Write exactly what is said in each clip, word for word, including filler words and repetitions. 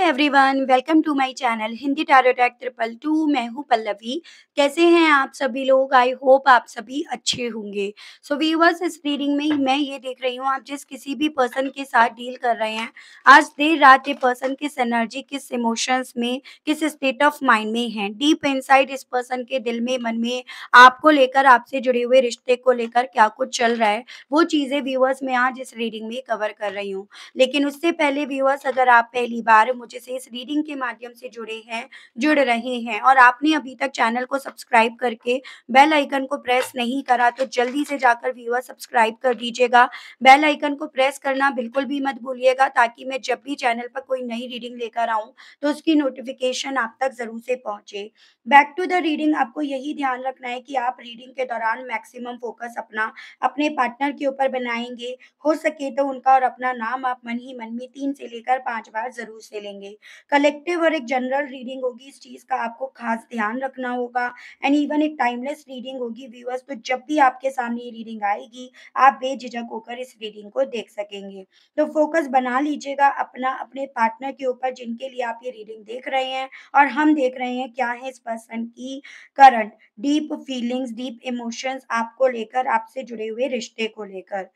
Everyone, welcome to my channel Hindi tarot tech triple two. मैं हूँ पल्लवी। कैसे हैं आप सभी लोग? आई होप आप सभी अच्छे होंगे। सो व्यूअर्स, इस रीडिंग में मैं ये देख रही हूँ आप जिस किसी भी पर्सन के साथ डील कर रहे हैं, आज देर रात ये पर्सन किस एनर्जी, किस इमोशंस में, किस स्टेट ऑफ माइंड में है। डीप इनसाइड इस पर्सन के दिल में, मन में आपको लेकर, आपसे जुड़े हुए रिश्ते को लेकर क्या कुछ चल रहा है, वो चीज़ें व्यूअर्स मैं आज इस रीडिंग में कवर कर रही हूँ। लेकिन उससे पहले व्यूअर्स, अगर आप पहली बार मुझे से इस रीडिंग के माध्यम से जुड़े हैं, जुड़ रहे हैं और आपने अभी तक चैनल को सब्सक्राइब करके बेल आइकन को प्रेस नहीं करा, तो जल्दी से जाकर व्यूअर सब्सक्राइब कर दीजिएगा। बेल आइकन को प्रेस करना बिल्कुल भी मत भूलिएगा, ताकि मैं जब भी चैनल पर कोई नई रीडिंग लेकर आऊँ तो उसकी नोटिफिकेशन आप तक ज़रूर से पहुँचे। बैक टू द रीडिंग, आपको यही ध्यान रखना है कि आप रीडिंग के दौरान मैक्सिमम फोकस अपना अपने पार्टनर के ऊपर बनाएंगे। हो सके तो उनका और अपना नाम आप मन ही मन में तीन से लेकर पाँच बार ज़रूर से लेंगे। कलेक्टिव और एक जनरल रीडिंग होगी, इस चीज़ का आपको खास ध्यान रखना होगा। एंड इवन एक टाइमलेस रीडिंग होगी व्यूअर्स, तो जब भी आपके सामने ये रीडिंग आएगी, आप बेझिझक होकर इस रीडिंग को देख सकेंगे। तो फोकस बना लीजिएगा अपना अपने पार्टनर के ऊपर, जिनके लिए आप ये रीडिंग देख रहे हैं और हम देख रहे हैं क्या है इस पर्सन की current deep feelings, deep emotions आपको लेकर, आपसे जुड़े हुए रिश्ते को लेकर।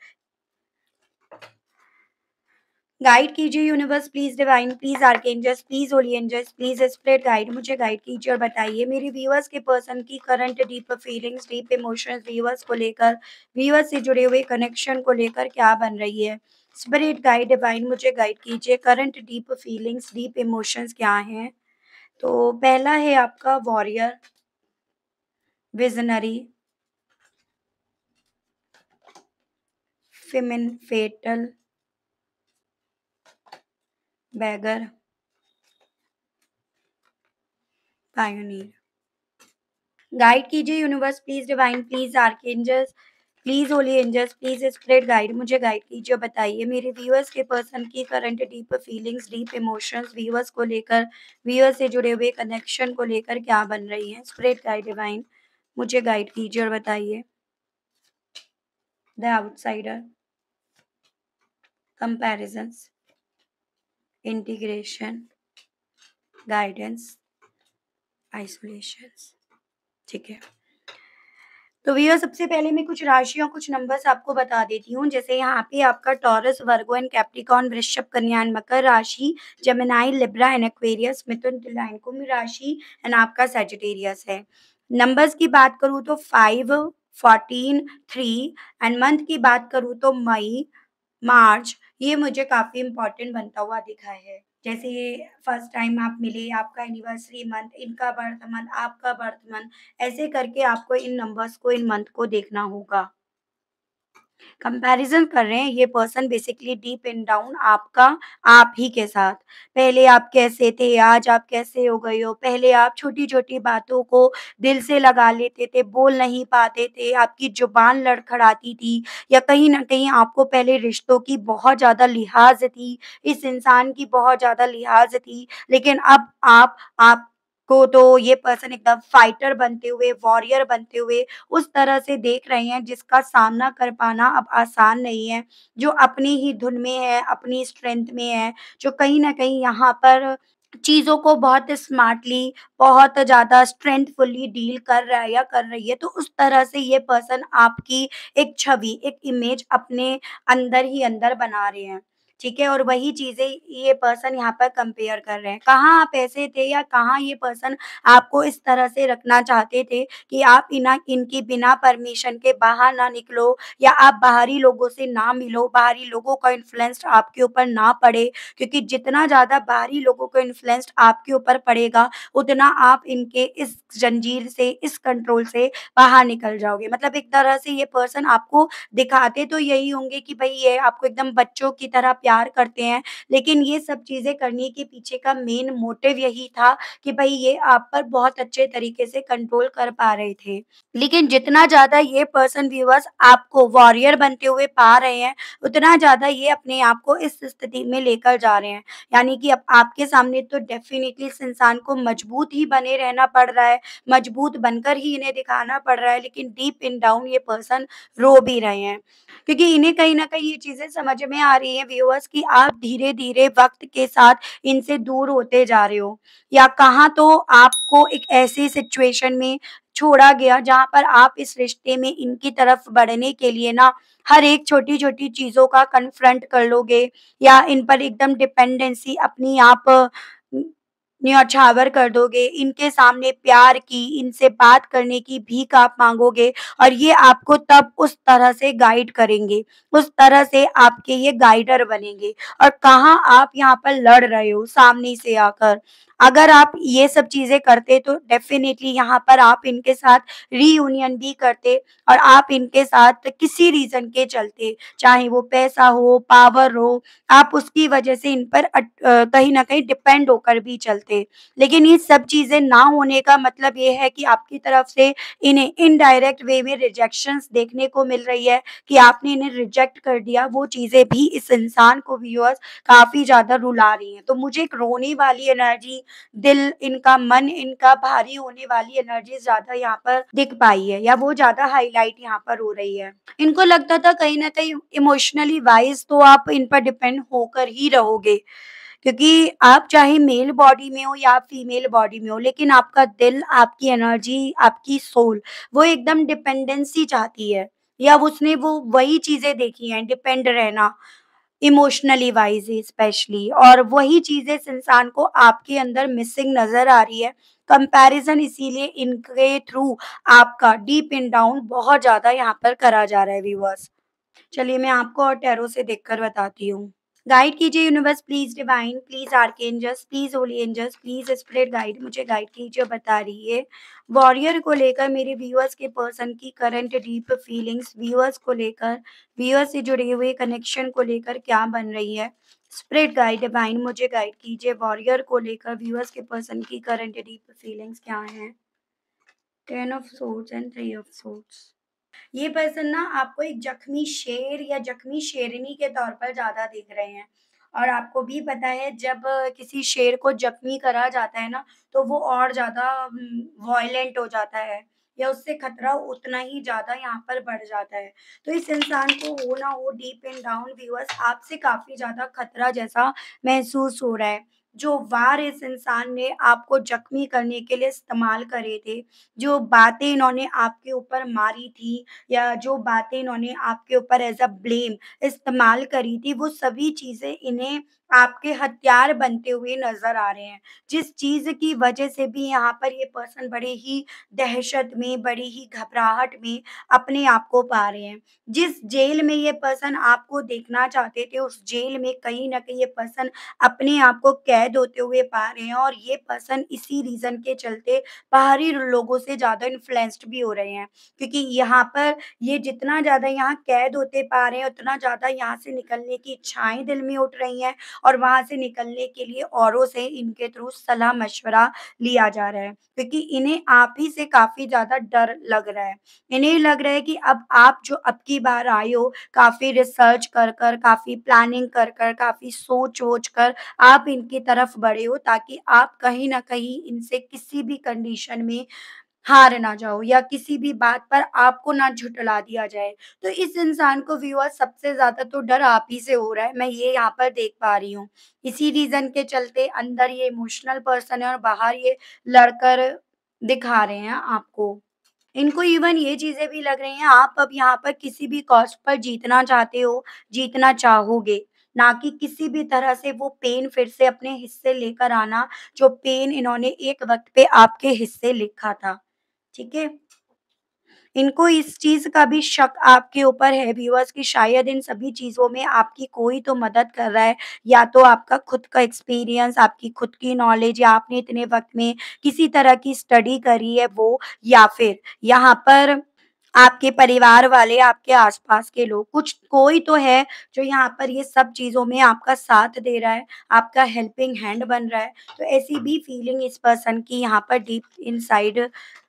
गाइड कीजिए universe, please divine, please archangels, please holy angels, please spirit guide, मुझे गाइड कीजिए और बताइए मेरे व्यूअर्स के पर्सन की current deep feelings, deep emotions viewers को लेकर, व्यूअर्स से जुड़े हुए कनेक्शन को लेकर क्या बन रही है। स्पिरिट गाइड डिवाइन, मुझे गाइड कीजिए, current deep feelings, deep emotions क्या हैं। तो पहला है आपका warrior, visionary, femme, fatale, beggar, pioneer. Guide कीजिए universe, please divine, please archangels, please holy angels, please spirit guide, मुझे गाइड कीजिए और बताइए मेरे व्यूअर्स के पर्सन की current deep feelings, deep emotions viewers को लेकर, व्यूअर्स से जुड़े हुए कनेक्शन को लेकर क्या बन रही है। स्पिरिट गाइड डिवाइन, मुझे गाइड कीजिए और बताइए। The outsider, comparisons, integration, guidance, isolations. ठीक है, तो भैया सबसे पहले मैं कुछ राशियाँ, कुछ नंबर्स आपको बता देती हूँ। जैसे यहाँ पे आपका taurus, Virgo and Capricorn, Vrishabh, Kanya and Makar राशि, Gemini, Libra and Aquarius, Mithun, Tula and कुंभ राशि एंड आपका सैजिटेरियस है। नंबर्स की बात करूँ तो five, fourteen, three and month की बात करूँ तो मई, मार्च, ये मुझे काफ़ी इम्पोर्टेंट बनता हुआ दिखा है। जैसे ये फर्स्ट टाइम आप मिले, आपका एनिवर्सरी मंथ, इनका बर्थ मंथ, आपका बर्थ मंथ, ऐसे करके आपको इन नंबर्स को, इन मंथ को देखना होगा। कंपैरिजन कर रहे हैं ये person basically deep in down आपका, आप ही के साथ। पहले आप कैसे थे, आज आप कैसे हो गए हो। पहले आप छोटी-छोटी बातों को दिल से लगा लेते थे, बोल नहीं पाते थे, आपकी ज़ुबान लड़खड़ाती थी, या कहीं न कहीं आपको पहले रिश्तों की बहुत ज़्यादा लिहाज़ थी, इस इंसान की बहुत ज़्यादा लिहाज़ थी। लेकिन अब आप आप को तो ये पर्सन एकदम फाइटर बनते हुए, वॉरियर बनते हुए उस तरह से देख रहे हैं जिसका सामना कर पाना अब आसान नहीं है। जो अपनी ही धुन में है, अपनी स्ट्रेंथ में है, जो कहीं न कहीं यहाँ पर चीज़ों को बहुत स्मार्टली, बहुत ज़्यादा स्ट्रेंथफुली डील कर रहा है या कर रही है, तो उस तरह से ये पर्सन आपकी एक छवि, एक इमेज अपने अंदर ही अंदर बना रहे हैं। ठीक है? और वही चीज़ें ये पर्सन यहाँ पर कंपेयर कर रहे हैं। कहाँ आप ऐसे थे या कहाँ ये पर्सन आपको इस तरह से रखना चाहते थे कि आप इना इनकी बिना परमिशन के बाहर ना निकलो, या आप बाहरी लोगों से ना मिलो, बाहरी लोगों का इन्फ्लुएंस आपके ऊपर ना पड़े, क्योंकि जितना ज़्यादा बाहरी लोगों का इन्फ्लुएंस आपके ऊपर पड़ेगा, उतना आप इनके इस जंजीर से, इस कंट्रोल से बाहर निकल जाओगे। मतलब एक तरह से ये पर्सन आपको दिखाते तो यही होंगे कि भई ये आपको एकदम बच्चों की तरह प्यार करते हैं, लेकिन ये सब चीज़ें करने के पीछे का मेन मोटिव यही था कि भई ये आप पर बहुत अच्छे तरीके से कंट्रोल कर पा रहे थे। लेकिन जितना ज़्यादा ये पर्सन व्यूअर्स आपको वॉरियर बनते हुए पा रहे हैं, उतना ज़्यादा ये अपने आप को इस स्थिति में लेकर जा रहे हैं। यानी कि अब आपके सामने तो डेफ़िनिटली इस इंसान को मजबूत ही बने रहना पड़ रहा है, मजबूत बनकर ही इन्हें दिखाना पड़ रहा है, लेकिन डीप इन डाउन ये पर्सन रो भी रहे हैं। क्योंकि इन्हें कहीं न कहीं ये चीज़ें समझ में आ रही हैं व्यूअर्स, व्यूअर्स कि आप धीरे-धीरे वक़्त के साथ इनसे दूर होते जा रहे हो या कहाँ तो आपको एक ऐसी सिचुएशन में छोड़ा गया जहाँ पर आप इस रिश्ते में इनकी तरफ बढ़ने के लिए ना हर एक छोटी-छोटी चीज़ों का कन्फ्रंट कर लोगे या इन पर एकदम डिपेंडेंसी अपनी आप उम, न्यौछावर कर दोगे, इनके सामने प्यार की, इनसे बात करने की भीख आप माँगोगे और ये आपको तब उस तरह से गाइड करेंगे, उस तरह से आपके ये गाइडर बनेंगे और कहाँ आप यहाँ पर लड़ रहे हो सामने से आकर। अगर आप ये सब चीज़ें करते तो डेफ़िनिटली यहाँ पर आप इनके साथ रीयूनियन भी करते और आप इनके साथ किसी रीज़न के चलते, चाहे वो पैसा हो, पावर हो, आप उसकी वजह से इन पर अट अ, कहीं न कहीं डिपेंड होकर भी चलते। लेकिन ये सब चीज़ें ना होने का मतलब ये है कि आपकी तरफ से इन्हें इनडायरेक्ट वे में रिजेक्शंस देखने को मिल रही है कि आपने इन्हें रिजेक्ट कर दिया, वो चीज़ें भी इस इंसान को व्यूअर्स काफ़ी ज़्यादा रुला रही हैं। तो मुझे एक रोने वाली एनर्जी, दिल इनका, मन इनका भारी होने वाली एनर्जी ज़्यादा यहाँ पर दिख पाई है या वो ज़्यादा हाइलाइट यहाँ पर हो रही है। इनको लगता था कहीं न कहीं इमोशनली वाइज़ तो आप इन पर डिपेंड होकर ही रहोगे। क्योंकि आप चाहे मेल बॉडी में हो या फीमेल बॉडी में हो, लेकिन आपका दिल, आपकी एनर्जी, आपकी सोल वो एकदम डिपेंडेंसी चाहती है या उसने वो वही चीज़ें देखी हैं, डिपेंड रहना, इमोशनली वाइज़ स्पेशली और वही चीज़ें इस इंसान को आपके अंदर मिसिंग नज़र आ रही है। कंपैरिज़न इसीलिए इनके थ्रू आपका डीप इन डाउन बहुत ज़्यादा यहाँ पर करा जा रहा है व्यूअर्स। चलिए मैं आपको और टैरो से देखकर बताती हूँ। गाइड कीजिए universe please divine, please archangels, please holy angels, please spirit guide मुझे गाइड कीजिए बता रही है। वॉरियर को लेकर मेरे व्यूअर्स के पर्सन की करंट डीप फीलिंग्स, व्यूअर्स को लेकर, व्यूअर्स से जुड़े हुए कनेक्शन को लेकर क्या बन रही है? स्पिरिट गाइड डिवाइन मुझे गाइड कीजिए वॉरियर को लेकर व्यूअर्स के पर्सन की करंट डीप फीलिंग्स क्या हैं? Ten of swords and three of swords. ये पर्सन ना आपको एक जख्मी शेर या जख्मी शेरनी के तौर पर ज़्यादा दिख रहे हैं। और आपको भी पता है जब अ, किसी शेर को जख्मी करा जाता है ना, तो वो और ज़्यादा उम, वॉयलेंट हो जाता है या उससे खतरा उतना ही ज़्यादा यहाँ पर बढ़ जाता है। तो इस इंसान को हो ना हो डीप इन डाउन व्यूअर्स आपसे काफ़ी ज़्यादा खतरा जैसा महसूस हो रहा है। जो वार इस इंसान ने आपको जख्मी करने के लिए इस्तेमाल करे थे, जो बातें इन्होंने आपके ऊपर मारी थी या जो बातें इन्होंने आपके ऊपर एज़ अ ब्लेम इस्तेमाल करी थी, वो सभी चीज़ें इन्हें आपके हथियार बनते हुए नज़र आ रहे हैं। जिस चीज़ की वजह से भी यहाँ पर ये पर्सन बड़े ही दहशत में, बड़ी ही घबराहट में अपने आप को पा रहे हैं। जिस जेल में ये पर्सन आपको देखना चाहते थे, उस जेल में कहीं न कहीं ये पर्सन अपने आप को कैद होते हुए पा रहे हैं और ये पर्सन इसी रीज़न के चलते बाहरी लोगों से ज़्यादा इन्फ्लुएंस्ड भी हो रहे हैं। क्योंकि यहाँ पर ये जितना ज़्यादा यहाँ कैद होते पा रहे हैं, उतना ज़्यादा यहाँ से निकलने की इच्छाएँ दिल में उठ रही हैं और वहाँ से निकलने के लिए औरों से इनके थ्रू सलाह-मशवरा लिया जा रहा है। क्योंकि इन्हें आप ही से काफ़ी ज़्यादा डर लग रहा है। इन्हें लग रहा है कि अब आप जो अब की बार आए हो, काफ़ी रिसर्च कर कर, काफ़ी प्लानिंग कर कर, काफ़ी सोच-वोच कर आप इनकी तरफ बढ़े हो ताकि आप कहीं न कहीं इनसे किसी भी कंडीशन में हार ना जाओ या किसी भी बात पर आपको ना झुठला दिया जाए। तो इस इंसान को व्यूअर्स सबसे ज़्यादा तो डर आप ही से हो रहा है, मैं ये यहाँ पर देख पा रही हूँ। इसी रीज़न के चलते अंदर ये इमोशनल पर्सन है और बाहर ये लड़कर दिखा रहे हैं आपको। इनको इवन ये चीज़ें भी लग रही हैं आप अब यहाँ पर किसी भी कॉस्ट पर जीतना चाहते हो, जीतना चाहोगे, ना कि किसी भी तरह से वो पेन फिर से अपने हिस्से लेकर आना, जो पेन इन्होंने एक वक़्त पे आपके हिस्से लिखा था। ठीक है? इनको इस चीज़ का भी शक आपके ऊपर है व्यूअर्स कि शायद इन सभी चीज़ों में आपकी कोई तो मदद कर रहा है, या तो आपका खुद का एक्सपीरियंस, आपकी खुद की नॉलेज या आपने इतने वक़्त में किसी तरह की स्टडी करी है वो, या फिर यहाँ पर आपके परिवार वाले, आपके आस-पास के लोग, कुछ कोई तो है जो यहाँ पर ये सब चीज़ों में आपका साथ दे रहा है, आपका हेल्पिंग हैंड बन रहा है। तो ऐसी भी फीलिंग इस पर्सन की यहाँ पर डीप इनसाइड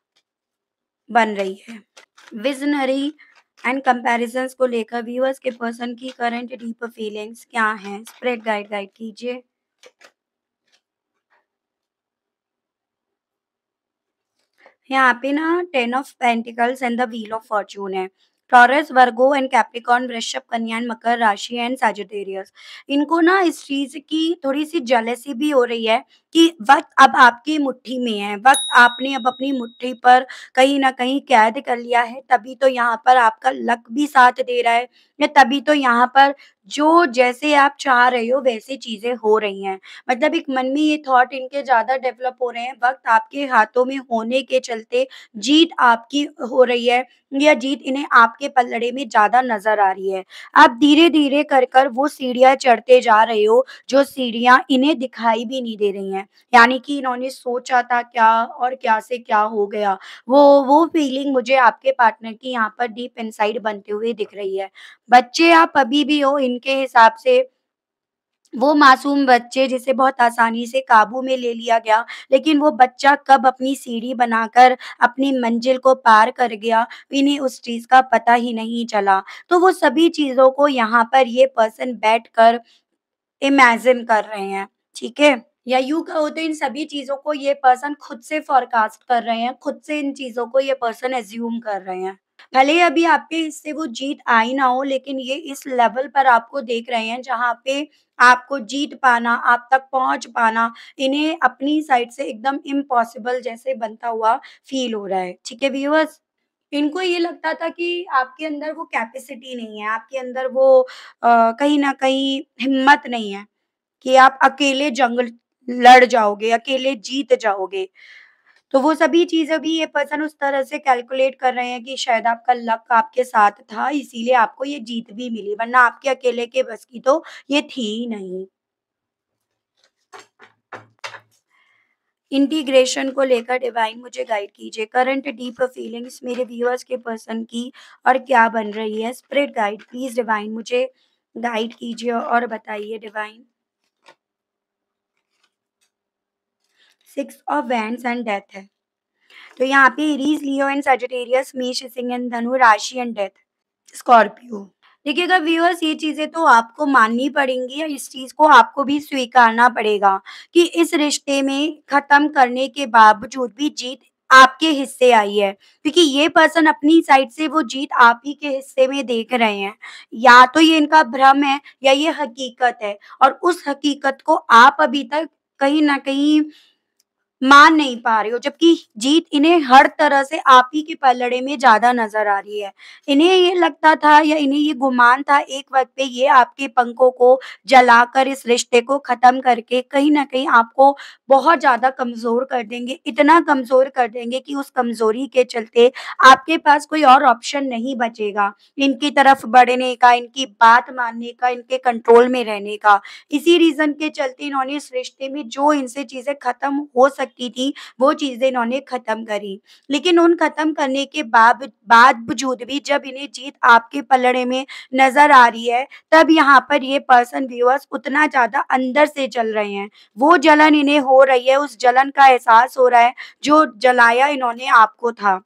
बन रही है। विज़नरी एंड कंपैरिज़न्स को लेकर व्यूअर्स के पर्सन की करंट डीप फीलिंग्स क्या हैं? स्प्रेड गाइड गाइड कीजिए। यहाँ पे ना ten of pentacles and the wheel of fortune है। Taurus, Virgo and Capricorn, Vrishabh, Kanya and Makar राशि एंड सजिटेरियस। इनको ना इस चीज़ की थोड़ी-सी जेलसी भी हो रही है कि वक़्त अब आपकी मुट्ठी में है, वक़्त आपने अब अपनी मुट्ठी पर कहीं न कहीं कैद कर लिया है, तभी तो यहाँ पर आपका लक भी साथ दे रहा है, या तभी तो यहाँ पर जो जैसे आप चाह रहे हो वैसी चीज़ें हो रही हैं। मतलब एक मन में ये थॉट इनके ज़्यादा डेवलप हो रहे हैं, वक़्त आपके हाथों में होने के चलते जीत आपकी हो रही है, या जीत इन्हें आपके पलड़े में ज़्यादा नज़र आ रही है। आप धीरे-धीरे कर कर वो सीढ़ियाँ चढ़ते जा रहे हो, जो सीढ़ियाँ इन्हें दिखाई भी नहीं दे रही हैं। यानी कि इन्होंने सोचा था क्या और क्या से क्या हो गया। वो वो फीलिंग मुझे आपके पार्टनर की यहाँ पर डीप इनसाइड बनते हुए दिख रही है। बच्चे आप अभी भी हो इनके हिसाब से, वो मासूम बच्चे जिसे बहुत आसानी से काबू में ले लिया गया, लेकिन वो बच्चा कब अपनी सीढ़ी बनाकर अपनी मंजिल को पार कर गया, इन्हें उस चीज़ का पता ही नहीं चला। तो वो सभी चीज़ों को यहाँ पर ये पर्सन बैठकर इमेजिन कर रहे हैं, ठीक है? या यूँ कहो तो इन सभी चीज़ों को ये पर्सन खुद से फ़ोरकास्ट कर रहे हैं, खुद से इन चीज़ों को ये पर्सन अज़्यूम कर रहे हैं। भले ही अभी आपके हिस्से वो जीत आई ना हो, लेकिन ये इस लेवल पर आपको देख रहे हैं जहाँ पे आपको जीत पाना, आप तक पहुँच पाना, इन्हें अपनी साइड से एकदम इम्पॉसिबल जैसे बनता हुआ फ़ील हो रहा है। ठीक है व्यूअर्स? इनको ये लगता था कि आपके अंदर वो कैपेसिटी नहीं है, आपके अंदर वो अ, कहीं न कहीं हिम्मत नहीं है कि आप अकेले जंग लड़ जाओगे, अकेले जीत जाओगे। तो वो सभी चीज़ें भी ये पर्सन उस तरह से कैलकुलेट कर रहे हैं कि शायद आपका लक आपके साथ था, इसीलिए आपको ये जीत भी मिली, वरना आपके अकेले के बस की तो ये थी ही नहीं। इंटीग्रेशन को लेकर डिवाइन मुझे गाइड कीजिए। करंट डीप फीलिंग्स मेरे व्यूअर्स के पर्सन की और क्या बन रही है? स्पिरिट गाइड प्लीज़ डिवाइन मुझे गाइड कीजिए और बताइए divine. Six of wands and death है। तो यहाँ पे एरीज़, लियो एंड सजिटेरियस, मेष, सिंह एंड धनु, राशि एंड डेथ, स्कॉर्पियो। देखिएगा व्यूअर्स, ये चीज़ें तो आपको माननी पड़ेंगी या इस चीज़ को आपको भी स्वीकारना पड़ेगा कि इस रिश्ते में ख़त्म करने के बावजूद भी जीत आपके हिस्से आई है। क्योंकि ये पर्सन अपनी साइड से वो जीत आप ही के हिस्से में देख रहे हैं। या तो ये इनका भ्रम है या ये हकीकत है, और उस हकीकत को आप अभी तक कहीं न कहीं मान नहीं पा रहे हो, जबकि जीत इन्हें हर तरह से आप ही के पलड़े में ज़्यादा नज़र आ रही है। इन्हें ये लगता था या इन्हें ये गुमान था एक वक़्त पे ये आपके पंखों को जलाकर इस रिश्ते को ख़त्म करके कहीं न कहीं आपको बहुत ज़्यादा कमज़ोर कर देंगे, इतना कमज़ोर कर देंगे कि उस कमज़ोरी के चलते आपके पास कोई और ऑप्शन नहीं बचेगा, इनकी तरफ बढ़ने का, इनकी बात मानने का, इनके कंट्रोल में रहने का। इसी रीज़न के चलते इन्होंने इस रिश्ते में जो इनसे चीज़ें ख़त्म हो सकती थी, वो चीज़ें इन्होंने ख़त्म करी। लेकिन उन ख़त्म करने के बाव बावजूद भी जब इन्हें जीत आपके पलड़े में नज़र आ रही है, तब यहाँ पर ये पर्सन व्यूअर्स उतना ज़्यादा अंदर से जल रहे हैं। वो जलन इन्हें हो रही है, उस जलन का एहसास हो रहा है, जो जलाया इन्होंने आपको था।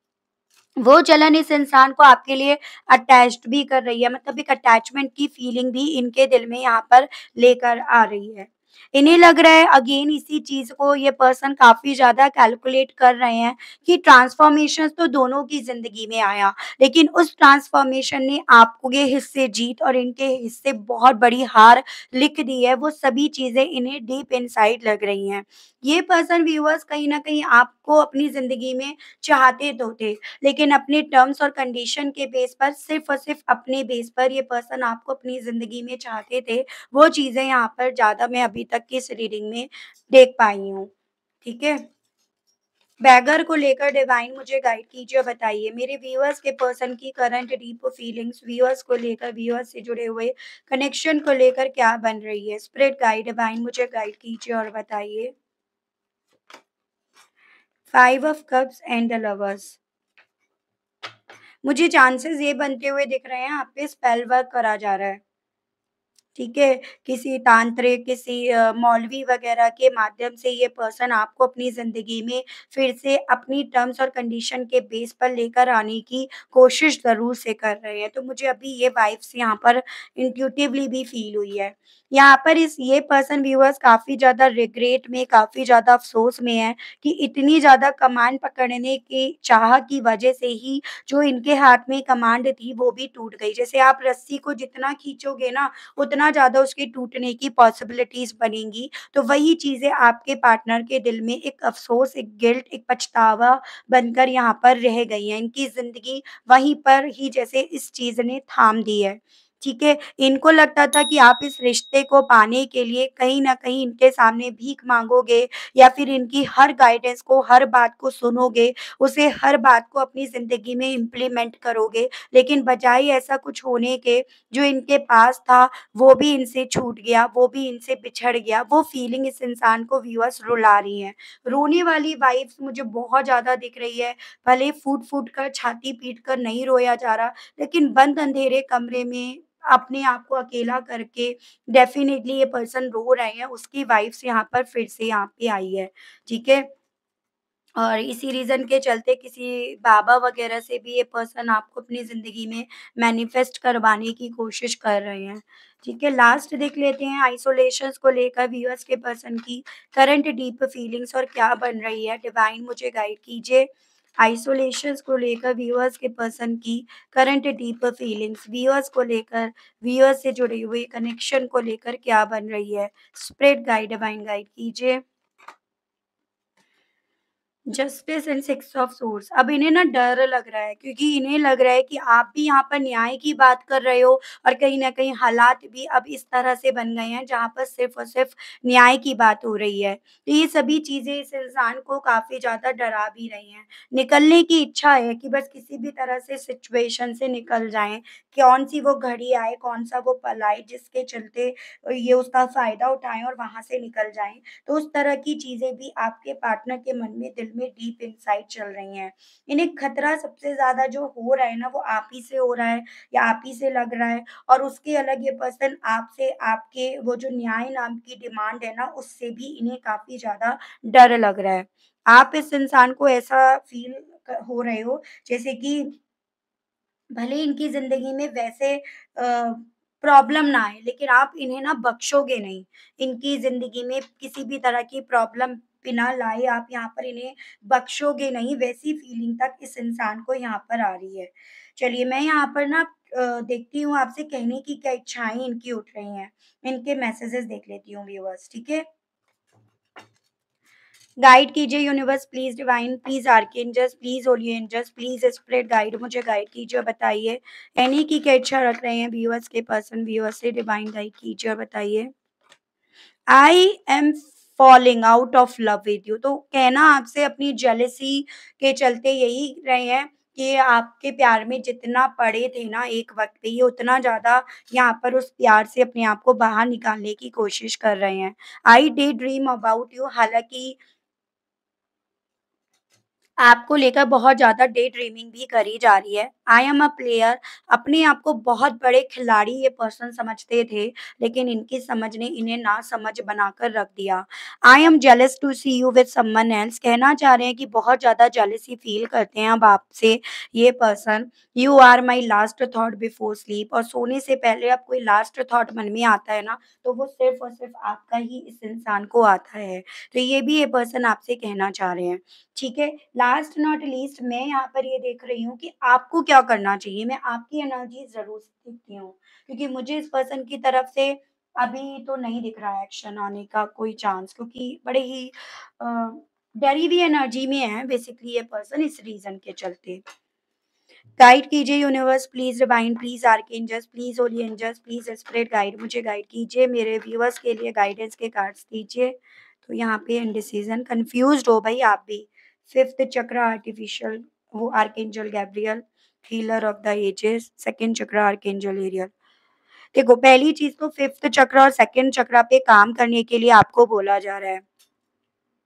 वो जलन इस इंसान को आपके लिए अटैच्ड भी कर रही है, मतलब एक अटैचमेंट की फीलिंग भी इनके दिल में यहाँ पर लेकर आ रही है। इन्हें लग रहा है अगेन इसी चीज़ को ये पर्सन काफ़ी ज़्यादा कैलकुलेट कर रहे हैं कि ट्रांसफॉर्मेशंस तो दोनों की ज़िंदगी में आया, लेकिन उस ट्रांसफॉर्मेशन ने आपको ये हिस्से जीत और इनके हिस्से बहुत बड़ी हार लिख दी है, वो सभी चीज़ें इन्हें डीप इनसाइड लग रही हैं। ये पर्सन व्यूअर्स कहीं न कहीं आपको अपनी ज़िंदगी में चाहते तो थे, लेकिन अपने टर्म्स और कंडीशन के बेस पर सिर्फ़ और सिर्फ़ अपने बेस पर ये पर्सन आपको अपनी ज़िंदगी में चाहते थे, वो चीज़ें यहाँ पर ज़्यादा मैं अभी तक की इस रीडिंग में देख पाई हूँ। ठीक है? बैगर को लेकर डिवाइन मुझे गाइड कीजिए और बताइए मेरे व्यूअर्स के पर्सन की करंट डीप फीलिंग्स, व्यूअर्स को लेकर, व्यूअर्स से जुड़े हुए कनेक्शन को लेकर क्या बन रही है? स्पिरिट गाइड डिवाइन मुझे गाइड कीजिए और बताइए। Five of cups and the lovers. मुझे चांसेस ये बनते हुए दिख रहे हैं आप पे स्पेल वर्क करा जा रहा है। ठीक है? किसी तांत्रिक, किसी अ, मौलवी वगैरह के माध्यम से ये पर्सन आपको अपनी ज़िंदगी में फिर से अपनी टर्म्स और कंडीशन के बेस पर लेकर आने की कोशिश ज़रूर से कर रहे हैं। तो मुझे अभी ये वाइब्स यहाँ पर इंट्यूटिवली भी फ़ील हुई है। यहाँ पर इस ये पर्सन व्यूअर्स काफ़ी ज़्यादा रिग्रेट में, काफ़ी ज़्यादा अफ़सोस में है कि इतनी ज़्यादा कमांड पकड़ने की चाह की वज़ह से ही जो इनके हाथ में कमांड थी वो भी टूट गई। जैसे आप रस्सी को जितना खींचोगे ना, उतना ज़्यादा उसके टूटने की पॉसिबिलिटीज़ बनेंगी। तो वही चीज़ें आपके पार्टनर के दिल में एक अफ़सोस, एक गिल्ट, एक पछतावा बनकर यहाँ पर रह गई हैं। इनकी ज़िंदगी वहीं पर ही जैसे इस चीज़ ने थाम दी है। ठीक है? इनको लगता था कि आप इस रिश्ते को पाने के लिए कहीं न कहीं इनके सामने भीख माँगोगे या फिर इनकी हर गाइडेंस को, हर बात को सुनोगे, उसे हर बात को अपनी ज़िंदगी में इम्प्लीमेंट करोगे। लेकिन बजाय ऐसा कुछ होने के, जो इनके पास था, वो भी इनसे छूट गया, वो भी इनसे बिछड़ गया। वो फीलिंग इस इंसान को व्यूअर्स रुला रही हैं। रोने वाली वाइब्स मुझे बहुत ज़्यादा दिख रही है। भले फूट-फूट कर, छाती पीट कर नहीं रोया जा रहा, लेकिन बंद अंधेरे कमरे में अपने आप को अकेला करके डेफ़िनेटली ये पर्सन रो रहे हैं, उसकी वाइब्स यहाँ पर फिर से यहाँ पे आई है, ठीक है? और इसी रीज़न के चलते किसी बाबा वग़ैरह से भी ये पर्सन आपको अपनी ज़िंदगी में मैनिफेस्ट करवाने की कोशिश कर रहे हैं, ठीक है? लास्ट देख लेते हैं आइसोलेशंस को लेकर व्यूअर्स के पर्सन की करंट डीप फीलिंग्स और क्या बन रही है, डिवाइन मुझे गाइड कीजिए। आइसोलेशंस को लेकर व्यूअर्स के पर्सन की करंट डीप फीलिंग्स, व्यूअर्स को लेकर, व्यूअर्स से जुड़े हुए कनेक्शन को लेकर क्या बन रही है? स्पिरिट गाइड, डिवाइन गाइड कीजिए। Justice and six of swords, अब इन्हें ना डर लग रहा है क्योंकि इन्हें लग रहा है कि आप भी यहाँ पर न्याय की बात कर रहे हो और कहीं न कहीं हालात भी अब इस तरह से बन गए हैं जहाँ पर सिर्फ़ और सिर्फ़ न्याय की बात हो रही है। तो ये सभी चीज़ें इस इंसान को काफ़ी ज़्यादा डरा भी रही हैं। निकलने की इच्छा है कि बस किसी भी तरह से सिचुएशन से निकल जाएँ, कौन-सी वो घड़ी आए, कौन-सा वो पल आए जिसके चलते ये उसका फ़ायदा उठाएँ और वहाँ से निकल जाएँ। तो उस तरह की चीज़ें भी आपके पार्टनर के मन में, दिल में डीप इनसाइड चल रही हैं। इन्हें खतरा सबसे ज़्यादा जो हो रहा है ना, वो आप ही से हो रहा है या आप ही से लग रहा है और उसके अलग ये पर्सन आपसे, आपके वो जो न्याय नाम की डिमांड है ना, उससे भी इन्हें काफ़ी ज़्यादा डर लग रहा है। आप इस इंसान को ऐसा फ़ील क हो रहे हो जैसे कि भले ही इनकी ज़िंदगी में वैसे अ, प्रॉब्लम ना आए, लेकिन आप इन्हें ना बख्शोगे नहीं। इनकी ज़िंदगी में किसी भी तरह की प्रॉब्लम बिना लाए आप यहाँ पर इन्हें बख्शोगे नहीं, वैसी फीलिंग तक इस इंसान को यहाँ पर आ रही है। चलिए मैं यहाँ पर ना अ, देखती हूँ आपसे कहने की क्या इच्छाएँ इनकी उठ रही हैं। इनके मैसेजेस देख लेती हूँ व्यूअर्स, ठीक है? गाइड कीजिए universe please divine please archangels please holy angels please spirit guide मुझे गाइड कीजिए और बताइए एनी की क्या इच्छा रख रहे हैं व्यूअर्स के पर्सन व्यूअर्स से डिवाइन गाइड कीजिए और बताइए। I am falling out of love with you, तो कहना आपसे अपनी जेलसी के चलते यही रहे हैं कि आपके प्यार में जितना पड़े थे ना एक वक़्त पे, ये उतना ज़्यादा यहाँ पर उस प्यार से अपने आप को बाहर निकालने की कोशिश कर रहे हैं। I day dream about you, हालाँकि आपको लेकर बहुत ज़्यादा डे ड्रीमिंग भी करी जा रही है। आई एम अ प्लेयर, अपने आप को बहुत बड़े खिलाड़ी ये पर्सन समझते थे, लेकिन इनकी समझ ने इन्हें नासमझ बनाकर रख दिया। I am jealous to see you with someone else, कहना चाह रहे हैं कि बहुत ज़्यादा जेलसी फ़ील करते हैं अब आपसे ये person. You are my last thought before sleep, और सोने से पहले अब कोई लास्ट थॉट मन में आता है ना, तो वो सिर्फ़ और सिर्फ़ आपका ही इस इंसान को आता है। तो ये भी ये पर्सन आपसे कहना चाह रहे हैं। ठीक है? लास्ट नॉट लीस्ट मैं यहाँ पर ये देख रही हूँ कि आपको क्या करना चाहिए। मैं आपकी एनर्जी ज़रूर देखती हूँ, क्योंकि मुझे इस पर्सन की तरफ से अभी तो नहीं दिख रहा है एक्शन आने का कोई चांस, क्योंकि बड़े ही अ, डरी हुई एनर्जी में है बेसिकली ये पर्सन इस रीज़न के चलते। गाइड कीजिए universe please divine please archangels please holy angels please spirit guide मुझे गाइड कीजिए। मेरे व्यूअर्स के लिए गाइडेंस के कार्ड्स दीजिए। तो यहाँ पे इंडिसीज़न कन्फ्यूज़्ड हो भई आप भी। फ़िफ्थ चक्र आर्टिफ़िशियल वो archangel Gabriel, healer of the ages, second chakra archangel Ariel. देखो पहली चीज़ तो फ़िफ्थ चक्र और सेकंड चक्र पे काम करने के लिए आपको बोला जा रहा है।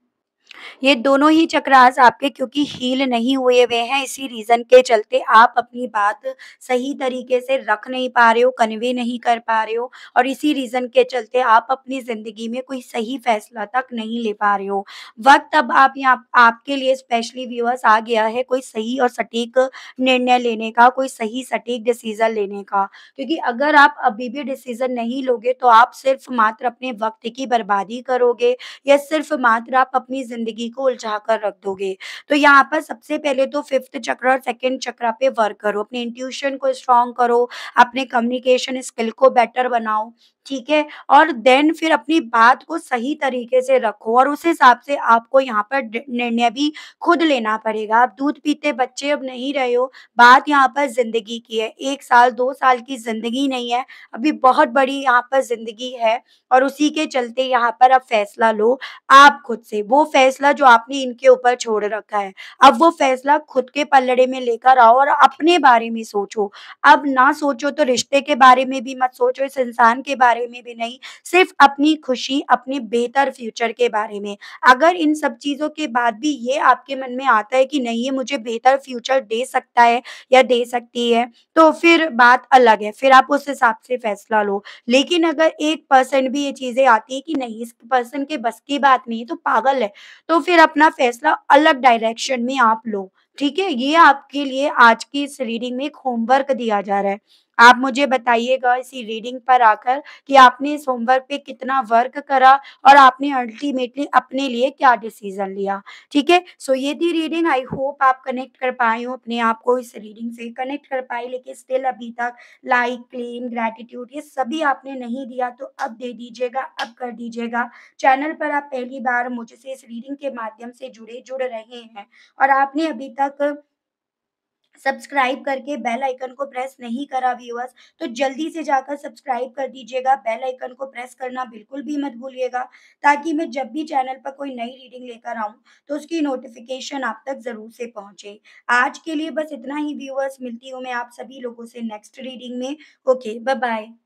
ये दोनों ही चक्रास आपके क्योंकि हील नहीं हुए हुए हैं, इसी रीज़न के चलते आप अपनी बात सही तरीके से रख नहीं पा रहे हो, कन्वे नहीं कर पा रहे हो और इसी रीज़न के चलते आप अपनी ज़िंदगी में कोई सही फ़ैसला तक नहीं ले पा रहे हो। वक़्त अब आप यहाँ आपके लिए स्पेशली व्यूअर्स आ गया है कोई सही और सटीक निर्णय लेने का, कोई सही सटीक डिसीज़न लेने का। क्योंकि अगर आप अभी भी डिसीज़न नहीं लोगे, तो आप सिर्फ़ मात्र अपने वक़्त की बर्बादी करोगे या सिर्फ़ मात्र आप अपनी ज़िंदगी को उलझा कर रख दोगे। तो यहाँ पर सबसे पहले तो फ़िफ्थ चक्र और सेकंड चक्र पे वर्क करो, अपने इंट्यूशन को स्ट्रॉन्ग करो, अपने कम्युनिकेशन स्किल को बेटर बनाओ, ठीक है? और देन फिर अपनी बात को सही तरीके से रखो और उस हिसाब से आपको यहाँ पर ड निर्णय भी खुद लेना पड़ेगा। आप दूध पीते बच्चे अब नहीं रहे हो, बात यहाँ पर ज़िंदगी की है। एक साल, दो साल की ज़िंदगी नहीं है, अभी बहुत बड़ी यहाँ पर ज़िंदगी है और उसी के चलते यहाँ पर अब फैसला लो आप खुद से, वो फैसला जो आपने इनके ऊपर छोड़ रखा है। अब वो फैसला खुद के पल्लड़े में लेकर आओ और अपने बारे में सोचो। अब ना सोचो तो रिश्ते के बारे में भी मत सोचो, इस इंसान के बारे में भी नहीं, सिर्फ़ अपनी खुशी, अपने बेहतर फ्यूचर के बारे में। अगर इन सब चीज़ों के बाद भी ये आपके मन में आता है कि नहीं ये मुझे बेहतर फ्यूचर दे सकता है या दे सकती है, तो फिर बात अलग है, फिर आप उस हिसाब से फैसला लो। लेकिन अगर वन परसेंट भी ये चीज़ें आती हैं कि नहीं इस पर्सन के बस की बात नहीं है, तो पागल है, तो फिर अपना फैसला अलग डायरेक्शन में आप लो, ठीक है? ये आपके लिए आज की इस रीडिंग में एक होमवर्क दिया जा रहा है। आप मुझे बताइएगा इसी रीडिंग पर आकर कि आपने इस होमवर्क पे कितना वर्क करा और आपने अल्टीमेटली अपने लिए क्या डिसीज़न लिया, ठीक है? सो ये थी रीडिंग, आई होप आप कनेक्ट कर पाए हो अपने आप को इस रीडिंग से, कनेक्ट कर पाए लेकिन स्टिल अभी तक लाइक, क्लेम, ग्रैटिट्यूड ये सभी आपने नहीं दिया तो अब दे दीजिएगा, अब कर दीजिएगा। चैनल पर आप पहली बार मुझसे इस रीडिंग के माध्यम से जुड़े जुड़ रहे हैं और आपने अभी तक सब्सक्राइब करके बेल आइकन को प्रेस नहीं करा व्यूअर्स, तो जल्दी से जाकर सब्सक्राइब कर दीजिएगा, बेल आइकन को प्रेस करना बिल्कुल भी मत भूलिएगा, ताकि मैं जब भी चैनल पर कोई नई रीडिंग लेकर आऊँ, तो उसकी नोटिफ़िकेशन आप तक ज़रूर से पहुँचे। आज के लिए बस इतना ही व्यूअर्स, मिलती हूँ मैं आप सभी लोगों से नेक्स्ट रीडिंग में। Okay, bye bye.